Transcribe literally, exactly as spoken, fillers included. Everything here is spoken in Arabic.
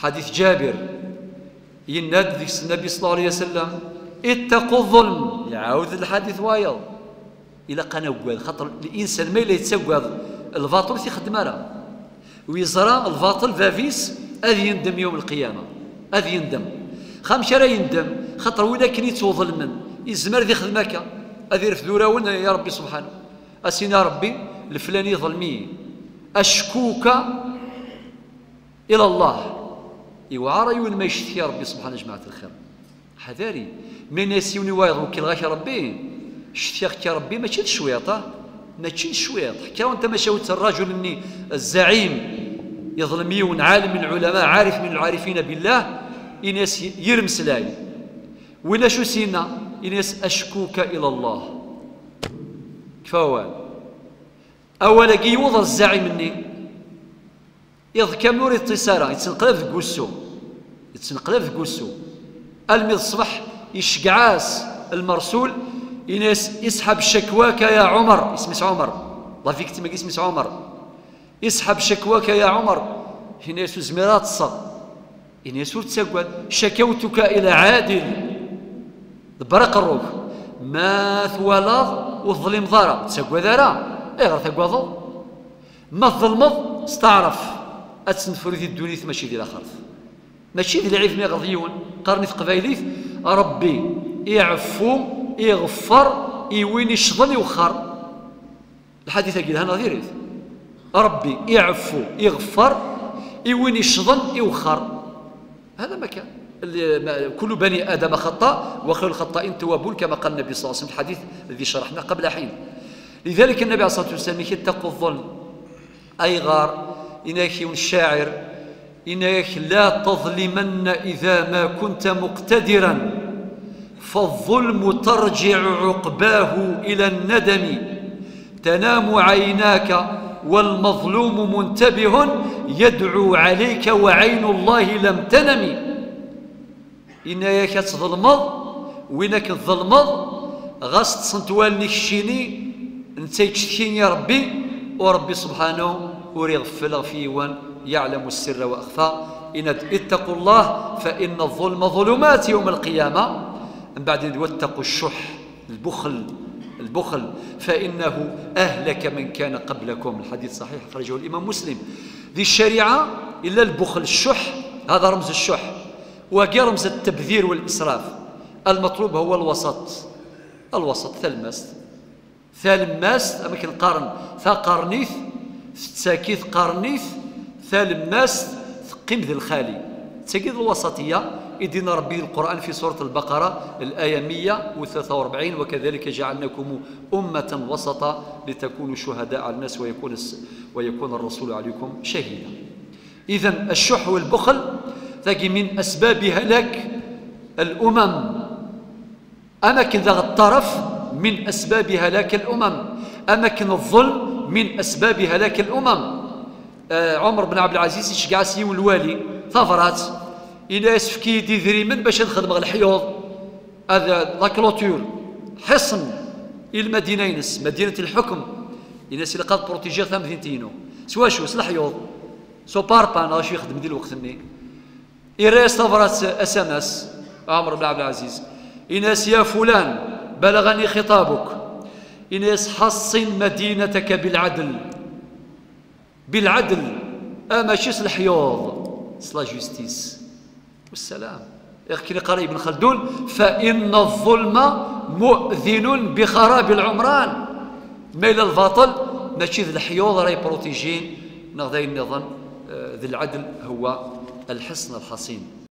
حديث جابر يناد ذيك النبي صلى الله عليه وسلم اتقوا الظلم، يعاود الحديث وايض إلا قنوّاد، خاطر الإنسان ما إلا يتسوّاد الباطل تيخدم راه ويزرى الباطل فافيس أذ يندم يوم القيامة، أذ يندم خامش راه يندم خاطر ولا كان يتوظلمن يزمر ذي خدمك أذ يرفد راون يا ربي سبحانه أسينا ربي الفلاني ظلمي أشكوك إلى الله يوعى رايون ما يشتي يا ربي سبحانه جماعة الخير حذاري من يسيوني وايض وكيل غاك ربي شتيك يا ربي ماشي الشويطة ماشي الشويط حكا وانت ما شاوت الرجل اني الزعيم يظلميون عالم من العلماء عارف من العارفين بالله إناس يرمس لاي ولا شو سينا إناس أشكوك إلى الله كفاوان أولا كي يوضى الزعيم مني إذ كامور اتصارا يتنقلب في قوسو يتنقلب في قوسو المي الصبح يشقعاس المرسول إناس يسحب شكواك يا عمر اسمه عمر الله فيك تما اسمه عمر يسحب شكواك يا عمر إناس زميرات صا إناس تسقد شكوتك إلى عادل برق الروح ما ثوالض والظلم ضرب تسقد راه إيه غير تقوضو ما الظلمض استعرف أتسنفر ذي الدنيا ماشي ذي الآخر ماشي ذي العيف مي غضيون قرني في قبايليث ربي يعفو يغفر يوين يشظن يوخر الحديث قيل هنا ذيريث ربي يعفو يغفر يوين يشظن يوخر هذا مكان كل بني آدم خطاء وخير الخطائين توابون كما قال النبي صلى الله عليه وسلم الحديث الذي شرحناه قبل حين لذلك النبي عليه الصلاة والسلام يتقوا الظلم أي غار إنك الشاعر إنك لا تظلمن إذا ما كنت مقتدرا فالظلم ترجع عقباه إلى الندم تنام عيناك والمظلوم منتبه يدعو عليك وعين الله لم تنم إنك تظلمض وينك تظلمض غاست صنتوالني الشيني انت يتشكين يا ربي وربي سبحانه وريغفل فيوان يعلم السر وأخفى إن اتقوا الله فإن الظلم ظلمات يوم القيامة من بعد واتقوا الشح البخل البخل فإنه أهلك من كان قبلكم الحديث صحيح أخرجه الإمام مسلم ذي الشريعة إلا البخل الشح هذا رمز الشح وكي رمز التبذير والإسراف المطلوب هو الوسط الوسط ثلمست ثالماست أما كنقارن ثا قارنيث تساكيث قارنيث ثالماست قيم ذي الخالي تساكيث الوسطية إدينا ربي القرآن في سورة البقرة الآية مئة وثلاثة وأربعين وكذلك جعلناكم أمة وسطا لتكونوا شهداء على الناس ويكون ويكون الرسول عليكم شهيدا. إذن الشح والبخل تجي من أسباب هلاك الأمم أماكن ذا الطرف من أسباب هلاك الأمم أماكن الظلم من أسباب هلاك الأمم. آه عمر بن عبد العزيز يشجع سيو الوالي ثفرات إلى يسفكي دي ذريمن باش نخدم غير الحيوض هذا لا كلوتور حصن المدينة ينس مدينة الحكم ينس اللي قاد بروتيجي ثم مدينتينو سوا شو سلا حيوض سو باربان راش يخدم ديال الوقت ني إيريس ثفرات اس ام اس عمر بن عبد العزيز إناس يا فلان بلغني خطابك إناس حصن مدينتك بالعدل بالعدل أما شيس الحيوض سلا جوستيس والسلام يحكي قال ابن خلدون فإن الظلم مؤذن بخراب العمران ميل الباطل ماشي ذي الحيوض راهي بروتيجين نغذي النظام ذي العدل هو الحصن الحصين.